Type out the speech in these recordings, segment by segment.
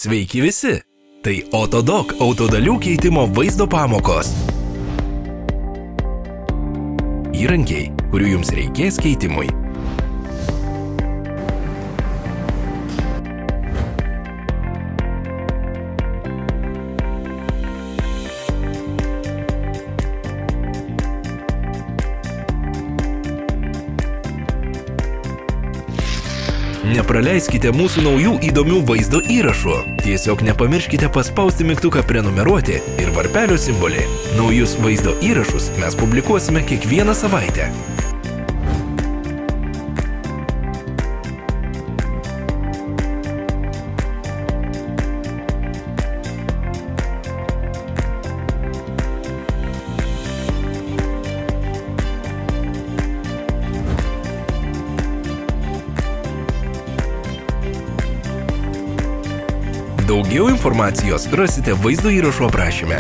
Sveiki visi! Tai Autodoc autodalių keitimo vaizdo pamokos. Įrankiai, kurių jums reikės keitimui. Nepraleiskite mūsų naujų įdomių vaizdo įrašų. Tiesiog nepamirškite paspausti mygtuką prenumeruoti ir varpelio simbolį. Naujus vaizdo įrašus mes publikuosime kiekvieną savaitę. Daugiau informacijos rasite vaizdo įrašo aprašyme.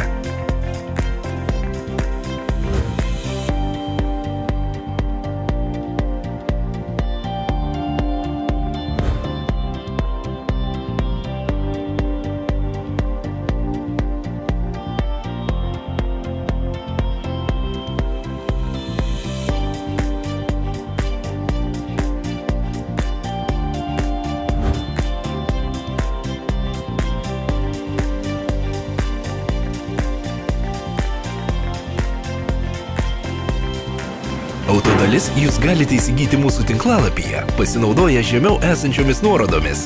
Autodalis jūs galite įsigyti mūsų tinklalapyje, pasinaudoję žemiau esančiomis nuorodomis.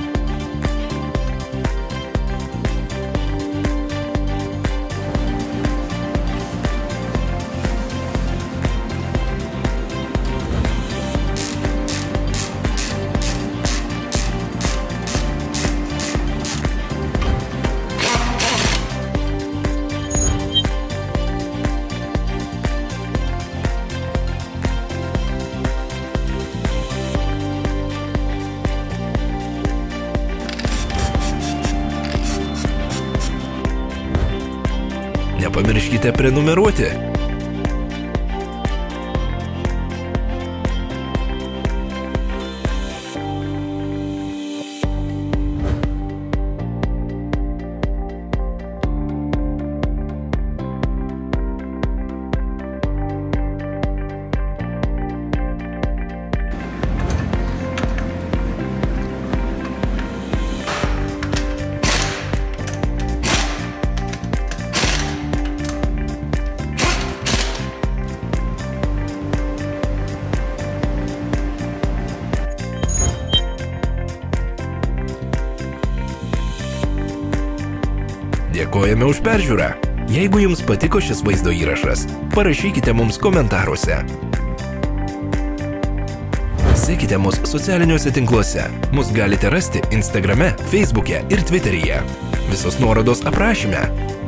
Nepamirškite prenumeruoti. Dėkojame už peržiūrą. Jeigu jums patiko šis vaizdo įrašas, parašykite mums komentaruose. Sekite mus socialiniuose tinkluose. Mus galite rasti Instagrame, Facebook'e ir Twitter'yje. Visos nuorodos aprašyme.